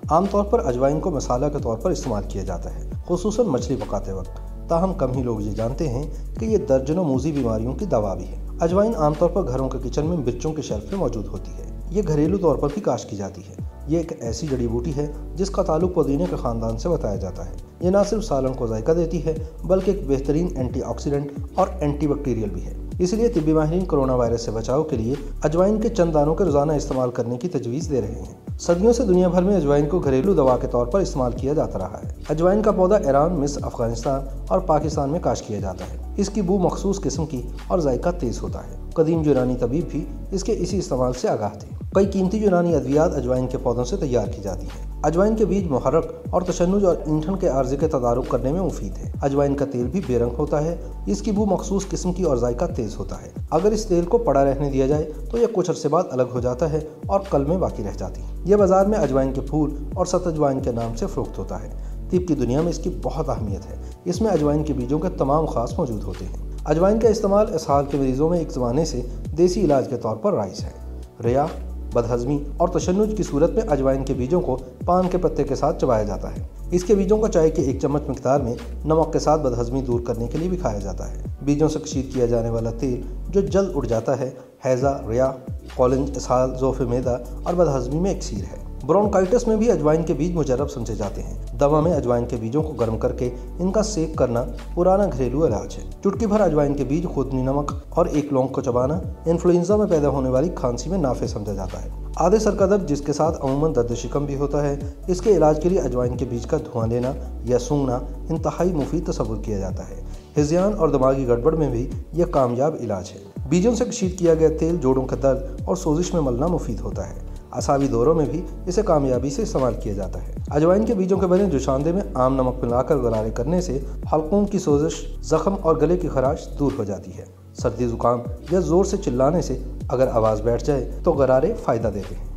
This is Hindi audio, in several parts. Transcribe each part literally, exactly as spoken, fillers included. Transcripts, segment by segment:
आमतौर पर अजवाइन को मसाला के तौर पर इस्तेमाल किया जाता है, खुसूसन मछली पकाते वक्त। ताहम कम ही लोग ये जानते हैं कि ये दर्जनों मूजी बीमारियों की दवा भी है। अजवाइन आमतौर पर घरों के किचन में मिर्चों के शेल्फ में मौजूद होती है। ये घरेलू तौर पर भी काश्त की जाती है। ये एक ऐसी जड़ी बूटी है जिसका ताल्लुक पुदीने के खानदान से बताया जाता है। ये न सिर्फ सालन को जायका देती है बल्कि एक बेहतरीन एंटीऑक्सीडेंट और एंटीबैक्टीरियल भी है। इसलिए तिब्बी माहिरीन कोरोना वायरस से बचाव के लिए अजवाइन के चंद दानों के रोजाना इस्तेमाल करने की तजवीज़ दे रहे हैं। सदियों से दुनिया भर में अजवाइन को घरेलू दवा के तौर पर इस्तेमाल किया जाता रहा है। अजवाइन का पौधा ईरान, मिस्र, अफगानिस्तान और पाकिस्तान में काश्त किया जाता है। इसकी बू मखसूस किस्म की और जायका तेज होता है। कदीम यूनानी तबीब भी इसके इसी इस्तेमाल से आगाह थे। कई कीमती यूनानी अद्वियात अजवाइन के पौधों से तैयार की जाती है। अजवाइन के बीज मुहर्रक और तशन्नुज और ईंधन के आर्जे के तदारुक करने में मुफीद है। अजवाइन का तेल भी बेरंग होता है। इसकी बू मखसूस किस्म की और जायका तेज होता है। अगर इस तेल को पड़ा रहने दिया जाए तो यह कुछ अरसे बाद अलग हो जाता है और कल में बाकी रह जाती है। यह बाजार में अजवाइन के फूल और सत अजवाइन के नाम से फरोख्त होता है। तिब की दुनिया में इसकी बहुत अहमियत है। इसमें अजवाइन के बीजों के तमाम खास मौजूद होते हैं। अजवाइन का इस्तेमाल इसहाल के मरीजों में एक ज़माने से देसी इलाज के तौर पर राइज है। रिया, बदहज़मी और तशन्नुज की सूरत में अजवाइन के बीजों को पान के पत्ते के साथ चबाया जाता है। इसके बीजों को चाय के एक चम्मच मिकदार में नमक के साथ बदहज़मी दूर करने के लिए भी खाया जाता है। बीजों से कशीद किया जाने वाला तेल जो जल्द उड़ जाता है, हैज़ा, रिया, कॉलिंज, इसहाल, ज़ोफ़े मैदा और बदहज़मी में इक्सीर है। ब्रोंकाइटिस में भी अजवाइन के बीज मुजर्रब समझे जाते हैं। दवा में अजवाइन के बीजों को गर्म करके इनका सेक करना पुराना घरेलू इलाज है। चुटकी भर अजवाइन के बीज, खुदनी नमक और एक लौंग को चबाना इन्फ्लुएंजा में पैदा होने वाली खांसी में नाफे समझा जाता है। आधे सर का दर्द, जिसके साथ अमूमन दर्द शिकम भी होता है, इसके इलाज के लिए अजवाइन के बीज का धुआं लेना या सूंघना इंतहाई मुफीद तस्वुर किया जाता है। हिज़ियान और दिमागी गड़बड़ में भी यह कामयाब इलाज है। बीजों से कशीद किया गया तेल जोड़ों के दर्द और सोजिश में मलना मुफीद होता है। असावी दौरों में भी इसे कामयाबी से इस्तेमाल किया जाता है। अजवाइन के बीजों के बने जुशांदे में आम नमक मिलाकर गरारे करने से हल्कों की सोजिश, जख्म और गले की खराश दूर हो जाती है। सर्दी जुकाम या जोर से चिल्लाने से अगर आवाज़ बैठ जाए तो गरारे फायदा देते हैं।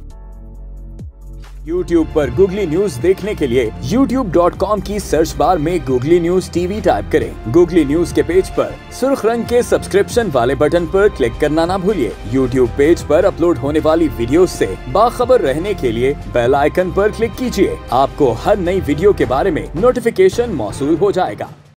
YouTube पर गूगली न्यूज देखने के लिए यूट्यूब डॉट कॉम की सर्च बार में गूगली न्यूज टीवी टाइप करें। गूगली न्यूज के पेज पर सुर्ख रंग के सब्सक्रिप्शन वाले बटन पर क्लिक करना ना भूलिए। YouTube पेज पर अपलोड होने वाली वीडियोस से बाखबर रहने के लिए बेल आइकन पर क्लिक कीजिए। आपको हर नई वीडियो के बारे में नोटिफिकेशन मौसूल हो जाएगा।